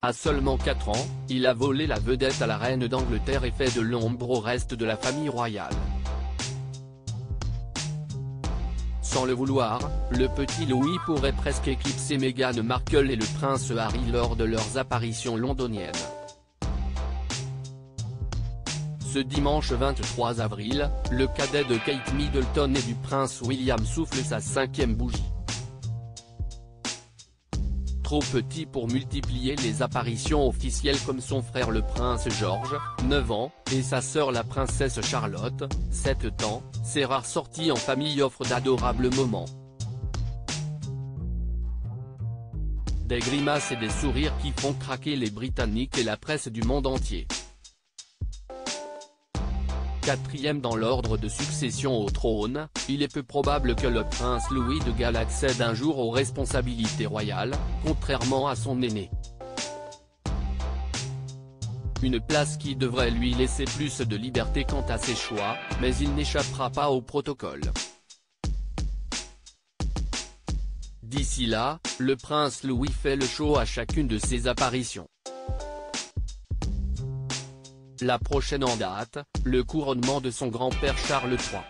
À seulement 4 ans, il a volé la vedette à la reine d'Angleterre et fait de l'ombre au reste de la famille royale. Sans le vouloir, le petit Louis pourrait presque éclipser Meghan Markle et le prince Harry lors de leurs apparitions londoniennes. Ce dimanche 23 avril, le cadet de Kate Middleton et du prince William souffle sa 5e bougie. Trop petit pour multiplier les apparitions officielles comme son frère le prince George, 9 ans, et sa sœur la princesse Charlotte, 7 ans, ces rares sorties en famille offrent d'adorables moments. Des grimaces et des sourires qui font craquer les Britanniques et la presse du monde entier. 4e dans l'ordre de succession au trône, il est peu probable que le prince Louis de Galles accède un jour aux responsabilités royales, contrairement à son aîné. Une place qui devrait lui laisser plus de liberté quant à ses choix, mais il n'échappera pas au protocole. D'ici là, le prince Louis fait le show à chacune de ses apparitions. La prochaine en date, le couronnement de son grand-père Charles III.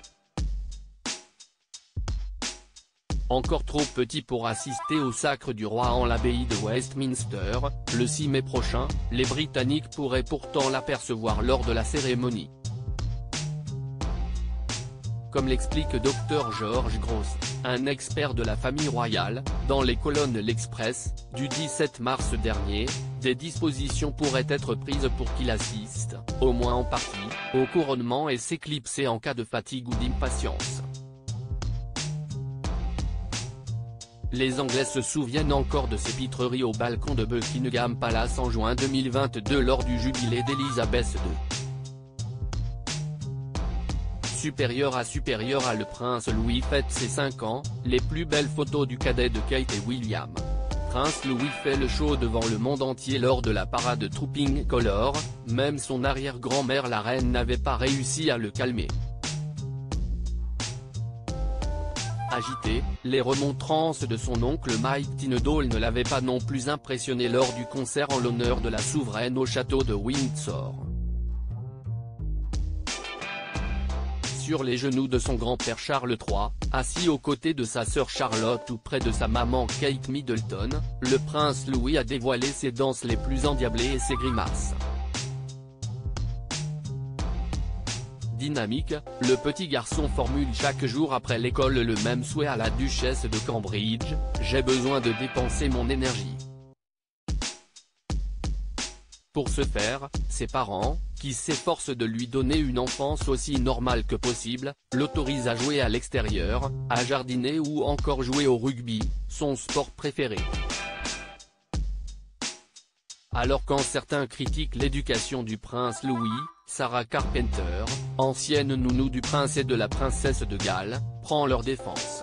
Encore trop petit pour assister au sacre du roi en l'abbaye de Westminster, le 6 mai prochain, les Britanniques pourraient pourtant l'apercevoir lors de la cérémonie. Comme l'explique Dr George Gross, un expert de la famille royale, dans les colonnes de l'Express, du 17 mars dernier, des dispositions pourraient être prises pour qu'il assiste, au moins en partie, au couronnement et s'éclipser en cas de fatigue ou d'impatience. Les Anglais se souviennent encore de ces pitreries au balcon de Buckingham Palace en juin 2022 lors du jubilé d'Elisabeth II. Supérieur à le prince Louis fête ses 5 ans, les plus belles photos du cadet de Kate et William. Prince Louis fait le show devant le monde entier lors de la parade Trooping Colour, même son arrière-grand-mère la reine n'avait pas réussi à le calmer. Agité, les remontrances de son oncle Mike Tindall ne l'avaient pas non plus impressionné lors du concert en l'honneur de la souveraine au château de Windsor. Sur les genoux de son grand-père Charles III, assis aux côtés de sa sœur Charlotte ou près de sa maman Kate Middleton, le prince Louis a dévoilé ses danses les plus endiablées et ses grimaces. Dynamique, le petit garçon formule chaque jour après l'école le même souhait à la duchesse de Cambridge: « J'ai besoin de dépenser mon énergie ». Pour ce faire, ses parents, qui s'efforcent de lui donner une enfance aussi normale que possible, l'autorisent à jouer à l'extérieur, à jardiner ou encore jouer au rugby, son sport préféré. Alors quand certains critiquent l'éducation du prince Louis, Sarah Carpenter, ancienne nounou du prince et de la princesse de Galles, prend leur défense.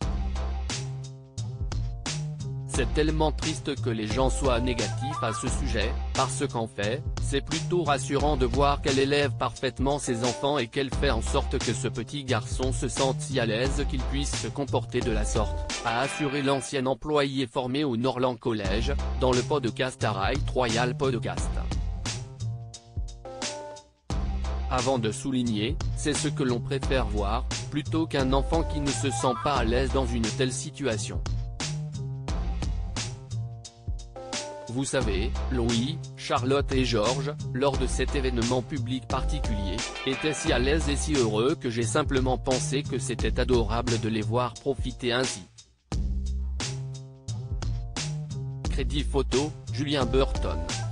C'est tellement triste que les gens soient négatifs à ce sujet, parce qu'en fait, c'est plutôt rassurant de voir qu'elle élève parfaitement ses enfants et qu'elle fait en sorte que ce petit garçon se sente si à l'aise qu'il puisse se comporter de la sorte, a assuré l'ancien employé formé au Norland College, dans le podcast Right Royal Podcast. Avant de souligner, c'est ce que l'on préfère voir, plutôt qu'un enfant qui ne se sent pas à l'aise dans une telle situation. Vous savez, Louis, Charlotte et George, lors de cet événement public particulier, étaient si à l'aise et si heureux que j'ai simplement pensé que c'était adorable de les voir profiter ainsi. Crédit photo, Julien Burton.